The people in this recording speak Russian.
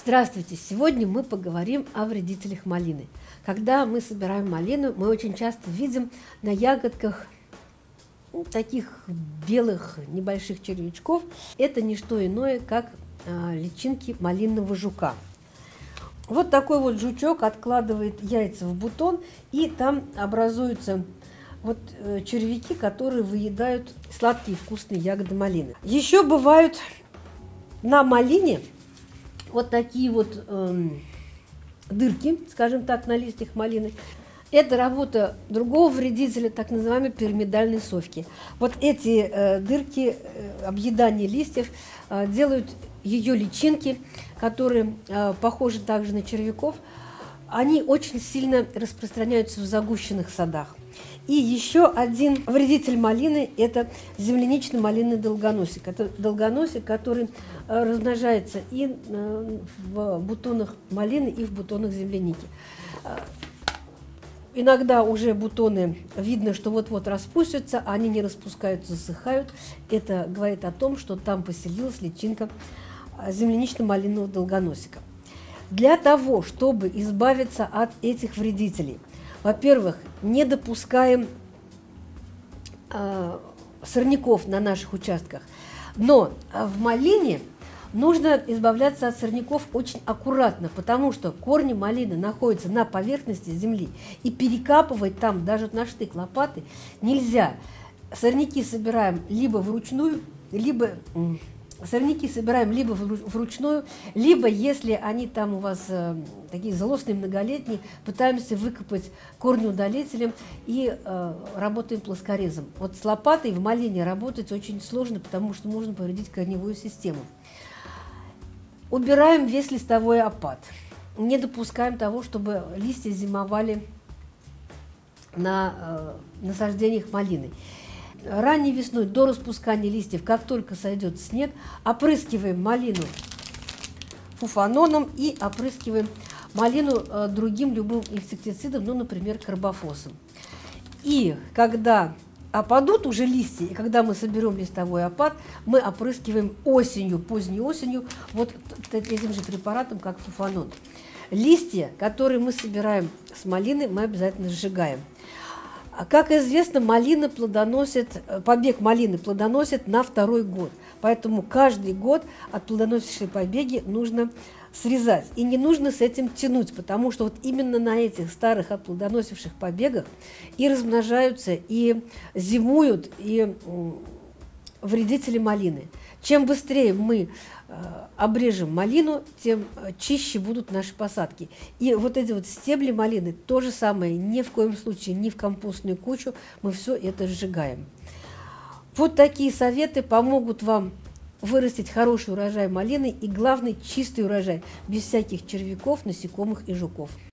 Здравствуйте! Сегодня мы поговорим о вредителях малины. Когда мы собираем малину, мы очень часто видим на ягодках таких белых небольших червячков. Это не что иное, как личинки малинного жука. Вот такой вот жучок откладывает яйца в бутон, и там образуются червяки, которые выедают сладкие вкусные ягоды малины. Еще бывают на малине вот такие вот дырки, скажем так, на листьях малины. Это работа другого вредителя, так называемой пирамидальной совки. Вот эти дырки, объедание листьев, делают ее личинки, которые похожи также на червяков. Они очень сильно распространяются в загущенных садах. И еще один вредитель малины – это землянично-малинный долгоносик. Это долгоносик, который размножается и в бутонах малины, и в бутонах земляники. Иногда уже бутоны видно, что вот-вот распустятся, а они не распускаются, засыхают. Это говорит о том, что там поселилась личинка землянично-малинного долгоносика. Для того, чтобы избавиться от этих вредителей, во-первых, не допускаем сорняков на наших участках. Но в малине нужно избавляться от сорняков очень аккуратно, потому что корни малины находятся на поверхности земли, и перекапывать там даже на штык лопаты нельзя. Сорняки собираем либо вручную, либо если они там у вас такие злостные, многолетние, пытаемся выкопать корнеудалителем и работаем плоскорезом. Вот с лопатой в малине работать очень сложно, потому что можно повредить корневую систему. Убираем весь листовой опад. Не допускаем того, чтобы листья зимовали на насаждениях малины. Ранней весной, до распускания листьев, как только сойдет снег, опрыскиваем малину фуфаноном и опрыскиваем малину другим любым инсектицидом, например, карбофосом. И когда опадут уже листья, и когда мы соберем листовой опад, мы опрыскиваем осенью, поздней осенью, вот этим же препаратом, как фуфанон. Листья, которые мы собираем с малины, мы обязательно сжигаем. Как известно, побег малины плодоносит на второй год, поэтому каждый год отплодоносившие побеги нужно срезать. И не нужно с этим тянуть, потому что вот именно на этих старых отплодоносивших побегах и размножаются, и зимуют, и вредители малины. Чем быстрее мы обрежем малину, тем чище будут наши посадки. И вот эти вот стебли малины, то же самое, ни в коем случае, ни в компостную кучу, мы все это сжигаем. Вот такие советы помогут вам вырастить хороший урожай малины и, главное, чистый урожай, без всяких червяков, насекомых и жуков.